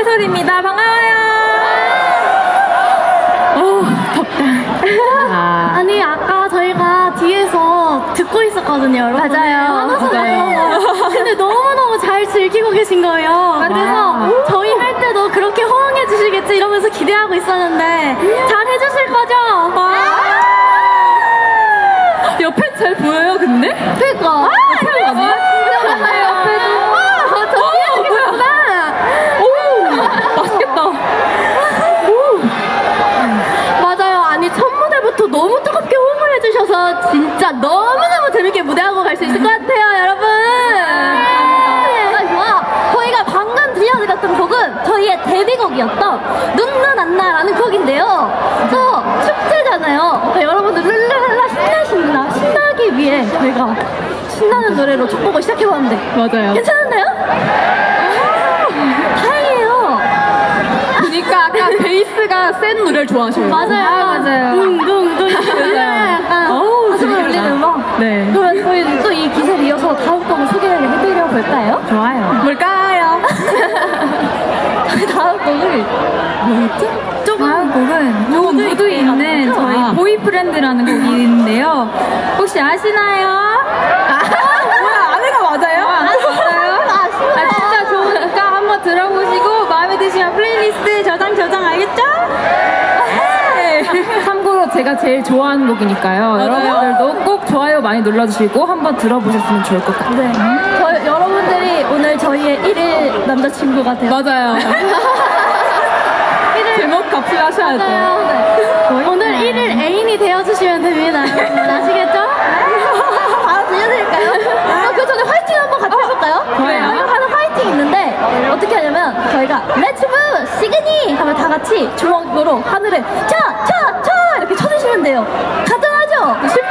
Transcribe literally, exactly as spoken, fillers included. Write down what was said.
최솔입니다. 반가워요. 오, 덥다. 아. 아니, 아까 저희가 뒤에서 듣고 있었거든요, 여러분. 맞아요. 맞아요. 근데 너무너무 잘 즐기고 계신 거예요. 그래서 저희 할 때도 그렇게 호응해 주시겠지 이러면서 기대하고 있었는데 잘 해주실 거죠? 옆에 잘 보여요, 근데? 그니까. 아, 옆에 맞아요? 옆에도. 아, 저 뒤에 계셨구나. 오, 맛있겠다. 오. 맞아요. 아니, 첫 무대부터 너무 뜨겁게 호응을 해주셔서 진짜 너무너무 재밌게 무대하고 갈 수 있을 것 같아요, 여러분. 네. 좋아. 저희가 방금 들려드렸던 곡은 저희의 데뷔곡이었던 눈눈 안나라는 곡인데요. 또 축제잖아요. 그러니까 여러분들 룰루랄라 신나신다 신나기 위해 저희가 신나는 노래로 첫 곡을 시작해봤는데 맞아요. 괜찮은데요? 아, 다행이에요. 그러니까 아까 베이스가 센 노래를 좋아하셔요. 맞아요. 아, 맞아요. 둥둥둥. 약간 어우, 가슴을 재밌겠다. 울리는 음악. 네. 그러면 저희 또 이 기세를 이어서 다음 곡을 소개를 해드려 볼까요? 좋아요. 뭘까요? 저희 다음 곡을 뭐였죠? 조금 다음 곡은 조금 무드 무드 있는 있는 저희 아. 보이프렌드라는 곡인데요. 혹시 아시나요? 아, 뭐야, 아내가 맞아요? 안 아셨어요? 아쉬워요. 아, 진짜 좋으니까 한번 들어보시고 마음에 드시면 플레이리스트에 저장 저장 알겠죠? 네. 참고로 제가 제일 좋아하는 곡이니까요. 여러분들도 꼭 좋아요 많이 눌러주시고 한번 들어보셨으면 좋을 것 같아요. 네. 저, 여러분들이 오늘 저희의 일일 남자친구가 되어 맞아요. 제목 갑질하셔야 돼요. 네. 오늘 일일 애인이 되어주시면 됩니다. 여러분 아시겠죠? 바로 들려드릴까요? 아, 그 전에 화이팅 한번 같이 해볼까요? 좋아요. 저희가 하는 화이팅 있는데 어떻게 하냐면 저희가 렛츠 무 시그니 하면 다 같이 주먹으로 하늘을 차차차 이렇게 쳐주시면 돼요. 간단하죠?